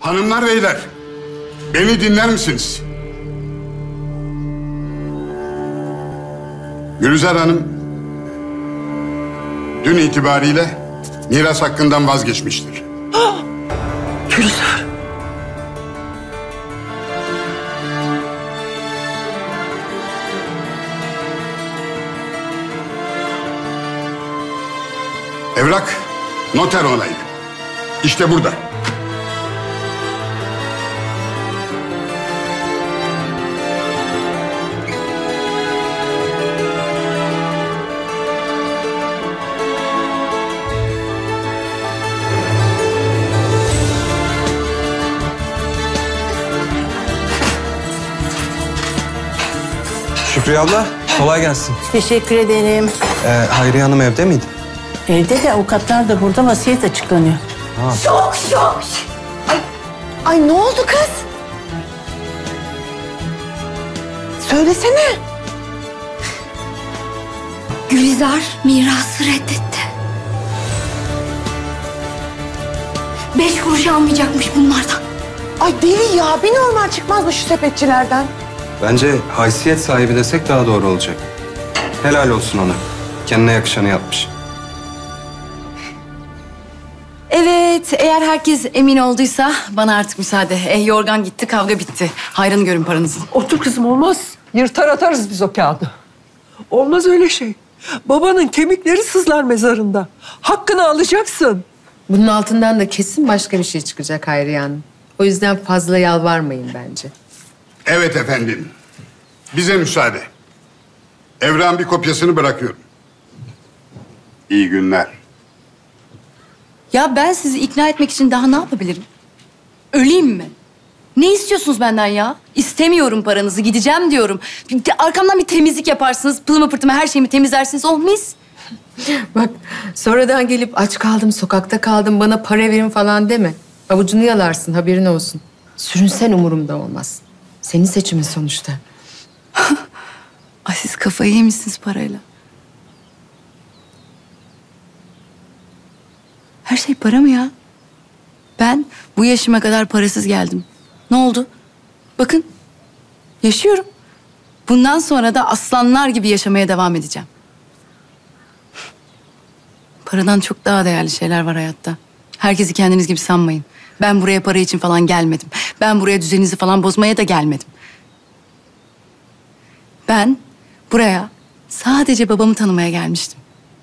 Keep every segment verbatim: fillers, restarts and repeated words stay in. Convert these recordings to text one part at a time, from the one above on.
Hanımlar beyler, beni dinler misiniz? Gülizar Hanım, dün itibariyle miras hakkından vazgeçmiştir. Gülizar. Evrak, noter onayı. İşte burada. Şükriye abla, kolay gelsin. Teşekkür ederim. Ee, Hayriye Hanım evde miydi? Evde de avukatlar da burada, vasiyet açıklanıyor. Ha. Şok şok. Ay, ay ne oldu kız? Söylesene. Gülizar mirası reddetti. Beş kuruş almayacakmış bunlardan. Ay deli ya, bir normal çıkmaz mı şu sepetçilerden? Bence haysiyet sahibi desek daha doğru olacak. Helal olsun ona. Kendine yakışanı yapmış. Evet, eğer herkes emin olduysa bana artık müsaade. Eh, yorgan gitti, kavga bitti. Hayrını görün paranızın. Otur kızım, olmaz. Yırtar atarız biz o kağıdı. Olmaz öyle şey. Babanın kemikleri sızlar mezarında. Hakkını alacaksın. Bunun altından da kesin başka bir şey çıkacak Hayriye Hanım. O yüzden fazla yalvarmayın bence. Evet efendim, bize müsaade. Evrağın bir kopyasını bırakıyorum. İyi günler. Ya ben sizi ikna etmek için daha ne yapabilirim? Öleyim mi? Ne istiyorsunuz benden ya? İstemiyorum paranızı, gideceğim diyorum. Bir de arkamdan bir temizlik yaparsınız, pılımı pırtımı her şeyimi temizlersiniz. Oh mis! Bak, sonradan gelip aç kaldım, sokakta kaldım, bana para verin falan deme. Avucunu yalarsın, haberin olsun. Sürünsen umurumda olmaz. Senin seçimin sonuçta. Ay siz kafayı yemişsiniz parayla. Her şey para mı ya? Ben bu yaşıma kadar parasız geldim. Ne oldu? Bakın, yaşıyorum. Bundan sonra da aslanlar gibi yaşamaya devam edeceğim. Paradan çok daha değerli şeyler var hayatta. Herkesi kendiniz gibi sanmayın. Ben buraya para için falan gelmedim. Ben buraya düzeninizi falan bozmaya da gelmedim. Ben buraya sadece babamı tanımaya gelmiştim.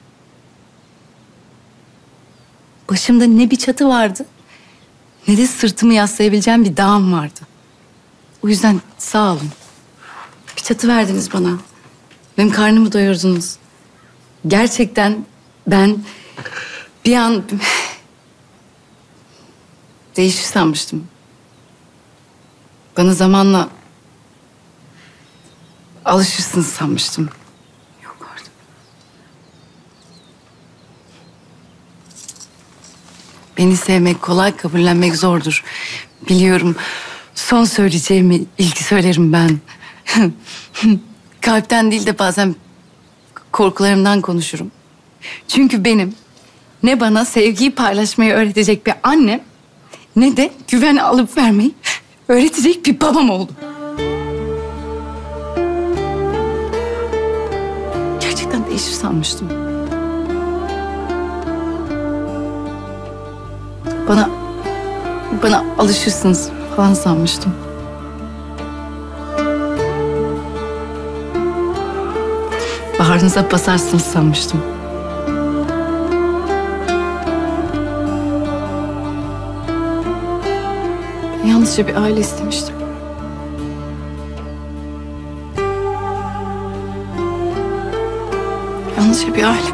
Başımda ne bir çatı vardı, ne de sırtımı yaslayabileceğim bir dağım vardı. O yüzden sağ olun. Bir çatı verdiniz bana. Benim karnımı doyurdunuz. Gerçekten ben bir an değişir sanmıştım. Bana zamanla alışırsınız sanmıştım. Yok artık. Beni sevmek kolay, kabullenmek zordur. Biliyorum. Son söyleyeceğimi ilk söylerim ben. Kalpten değil de bazen korkularımdan konuşurum. Çünkü benim ne bana sevgiyi paylaşmayı öğretecek bir annem, ne de güven alıp vermeyi öğretecek bir babam oldu. Gerçekten değişir sanmıştım. Bana, bana alışırsınız falan sanmıştım. Baharınıza basarsınız sanmıştım. Ben yalnızca bir aile istemiştim. Yalnızca bir aile.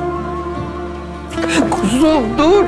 Kuzum dur.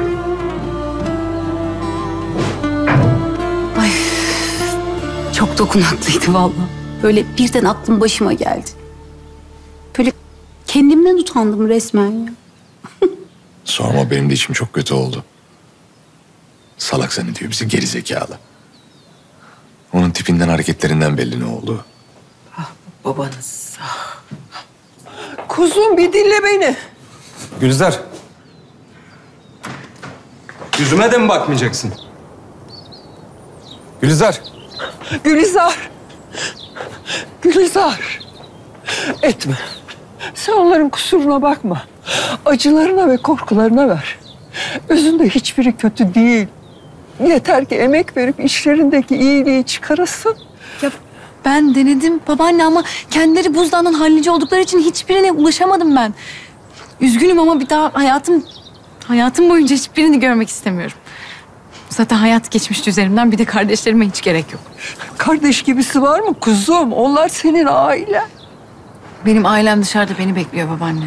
Ay, çok dokunaklıydı vallahi. Böyle birden aklım başıma geldi. Böyle kendimden utandım resmen ya. Sorma, benim de içim çok kötü oldu. Salak zannediyor bizi, geri zekalı. Onun tipinden, hareketlerinden belli ne oldu. Babanız. Ah. Kuzum bir dinle beni. Gülizar. Yüzüme de mi bakmayacaksın? Gülizar. Gülizar. Gülizar. Etme. Sen onların kusuruna bakma. Acılarına ve korkularına ver. Özünde hiçbiri kötü değil. Yeter ki emek verip işlerindeki iyiliği çıkarasın. Ya ben denedim babaanne ama kendileri buzdağından hallici oldukları için hiçbirine ulaşamadım ben. Üzgünüm ama bir daha hayatım hayatım boyunca hiçbirini görmek istemiyorum. Zaten hayat geçmişti üzerimden, bir de kardeşlerime hiç gerek yok. Kardeş gibisi var mı kuzum? Onlar senin ailen. Benim ailem dışarıda beni bekliyor babaanne.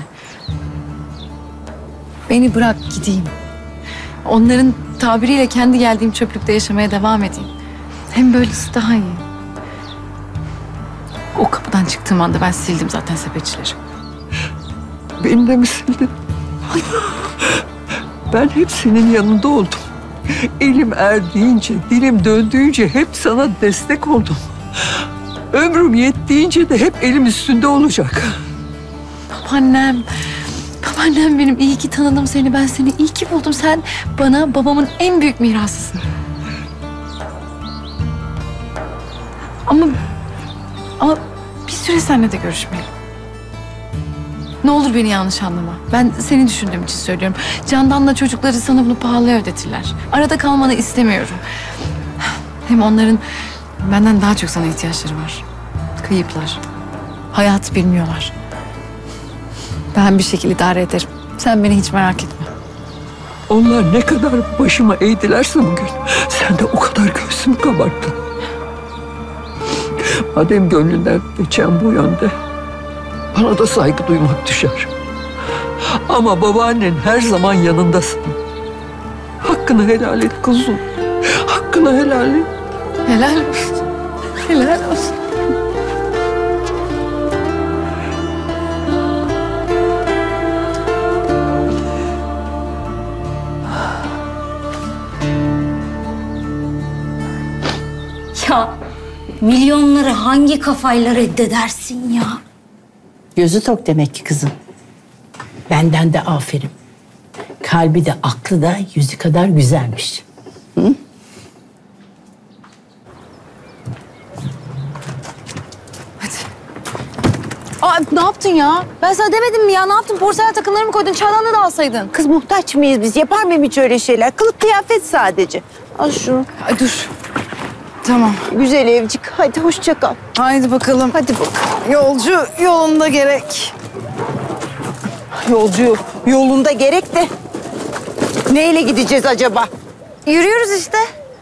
Beni bırak gideyim. Onların tabiriyle kendi geldiğim çöplükte yaşamaya devam edeyim. Hem böylesi daha iyi. O kapıdan çıktığım anda ben sildim zaten sepetçileri. Beni de mi sildin? Ben hep senin yanında oldum. Elim erdiğince, dilim döndüğünce hep sana destek oldum. Ömrüm yettiğince de hep elim üstünde olacak. Babaannem, babaannem benim, iyi ki tanıdım seni. Ben seni iyi ki buldum. Sen bana babamın en büyük mirasısın. Ama, ama bir süre seninle de görüşmeyelim. Ne olur beni yanlış anlama. Ben seni düşündüğüm için söylüyorum. Candan'la çocukları sana bunu pahalıya ödetirler. Arada kalmanı istemiyorum. Hem onların benden daha çok sana ihtiyaçları var. Kayıplar. Hayat bilmiyorlar. Ben bir şekilde idare ederim. Sen beni hiç merak etme. Onlar ne kadar başıma eğdilerse bugün, sen de o kadar göğsümü kabarttın. Madem gönlünden geçen bu yönde, bana da saygı duymak düşer. Ama babaannen her zaman yanındasın. Hakkını helal et kuzum. Hakkını helal et. Helal olsun. Helal olsun. Ya milyonları hangi kafayla reddedersin ya? Gözü tok demek ki kızım. Benden de aferin. Kalbi de aklı da yüzü kadar güzelmiş. Hı? Aa, ne yaptın ya? Ben sana demedim mi ya? Ne yaptın? Porselen takımlarımı koydun. Çaydanlığı da alsaydın. Kız muhtaç mıyız biz? Yapar mıyım hiç öyle şeyler? Kılık kıyafet sadece. Al şunu. Ay dur. Tamam. Güzel evcik. Hadi hoşça kal. Haydi bakalım. Hadi bakalım. Yolcu yolunda gerek. Yolcu yolunda gerek de neyle gideceğiz acaba? Yürüyoruz işte.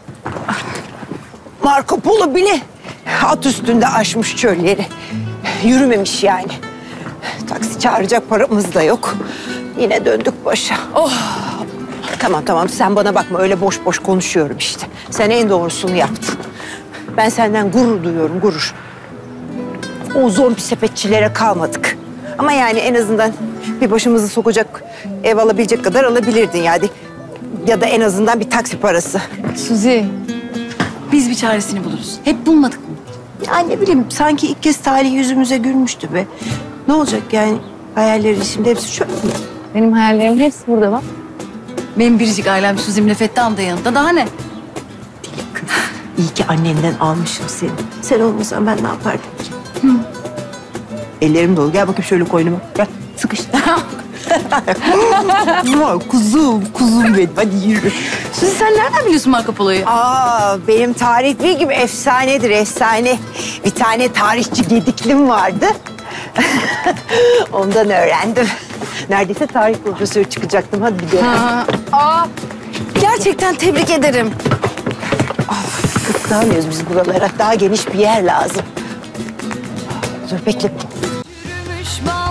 Marco Polo bile at üstünde aşmış çölleri. Yürümemiş yani. Taksi çağıracak paramız da yok. Yine döndük başa. Oh. Tamam tamam sen bana bakma, öyle boş boş konuşuyorum işte. Sen en doğrusunu yaptın. Ben senden gurur duyuyorum, gurur. O zombi sepetçilere kalmadık. Ama yani en azından bir başımızı sokacak ev alabilecek kadar alabilirdin yani. Ya da en azından bir taksi parası. Suzi, biz bir çaresini buluruz. Hep bulmadık mı? Ya ne bileyim, sanki ilk kez talih yüzümüze gülmüştü be. Ne olacak yani, hayallerin şimdi hepsi çöp mü? Benim hayallerimin hepsi burada bak. Benim biricik ailem Suzi'mle Fettah'ım da yanında. Daha ne? Kız, iyi ki annenden almışım seni. Sen olmasan ben ne yapardım ki? Hı. Ellerim dolu. Gel bakayım şöyle koynuma. Gel, sıkış. Kuzum, kuzum benim. Hadi yürü. Suzi sen nereden biliyorsun Marco Polo'yu? Aa, benim tarih bilgim efsanedir, efsane. Bir tane tarihçi gediklim vardı. Ondan öğrendim. Neredeyse tarih profesörü çıkacaktım. Hadi gidelim. Ha, aa, gerçekten tebrik ederim. Kız sığamıyoruz biz buralara. Daha geniş bir yer lazım. Dur bekle. Yürümüş bal